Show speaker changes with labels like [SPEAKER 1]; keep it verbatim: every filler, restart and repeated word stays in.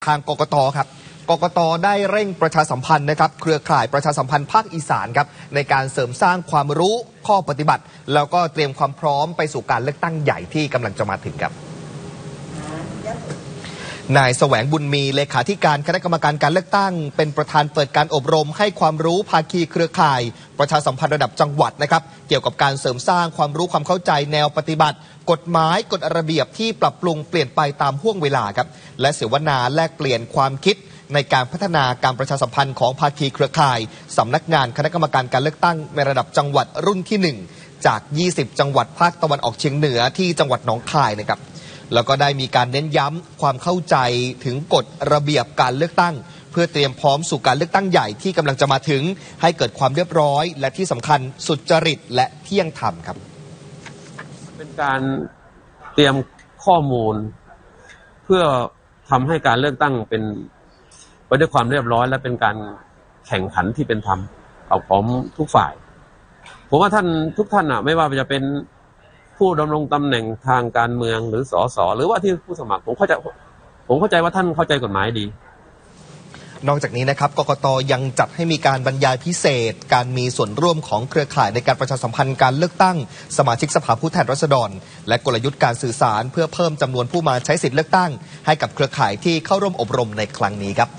[SPEAKER 1] างกกต.ครับกกต.ได้เร่งประชาสัมพันธ์นะครับเครือข่ายประชาสัมพันธ์ภาคอีสานครับในการเสริมสร้างความรู้ข้อปฏิบัติแล้วก็เตรียมความพร้อมไปสู่การเลือกตั้งใหญ่ที่กำลังจะมาถึงครับนายแสวงบุญมีเลขาธิการคณะกรรมการการเลือกตั้งเป็นประธานเปิดการอบรมให้ความรู้ภาคีเครือข่ายประชาสัมพันธ์ระดับจังหวัดนะครับเกี่ยวกับการเสริมสร้างความรู้ความเข้าใจแนวปฏิบัติกฎหมายกฎระเบียบที่ปรับปรุงเปลี่ยนไปตามห่วงเวลาครับและเสวนาแลกเปลี่ยนความคิดในการพัฒนาการประชาสัมพันธ์ของภาคีเครือข่ายสำนักงานคณะกรรมการการเลือกตั้งในระดับจังหวัดรุ่นที่หนึ่งจากยี่สิบจังหวัดภาคตะวันออกเฉียงเหนือที่จังหวัดหนองคายนะครับแล้วก็ได้มีการเน้นย้ำความเข้าใจถึงกฎระเบียบการเลือกตั้งเพื่อเตรียมพร้อมสู่การเลือกตั้งใหญ่ที่กำลังจะมาถึงให้เกิดความเรียบร้อยและที่สำคัญสุจริตและเที่ยงธรรมครับ
[SPEAKER 2] เป็นการเตรียมข้อมูลเพื่อทำให้การเลือกตั้งเป็นไปด้วยความเรียบร้อยและเป็นการแข่งขันที่เป็นธรรมเอาพร้อมทุกฝ่ายผมว่าท่านทุกท่านอ่ะไม่ว่าจะเป็นผู้ดำรงตำแหน่งทางการเมืองหรือสสหรือว่าที่ผู้สมัครผมเข้าใจผมเข้าใจว่าท่านเข้าใจกฎหมายดี
[SPEAKER 1] นอกจากนี้นะครับกกต.ยังจัดให้มีการบรรยายพิเศษการมีส่วนร่วมของเครือข่ายในการประชาสัมพันธ์การเลือกตั้งสมาชิกสภาผู้แทนราษฎรและกลยุทธ์การสื่อสารเพื่อเพิ่มจำนวนผู้มาใช้สิทธิเลือกตั้งให้กับเครือข่ายที่เข้าร่วมอบรมในครั้งนี้ครับ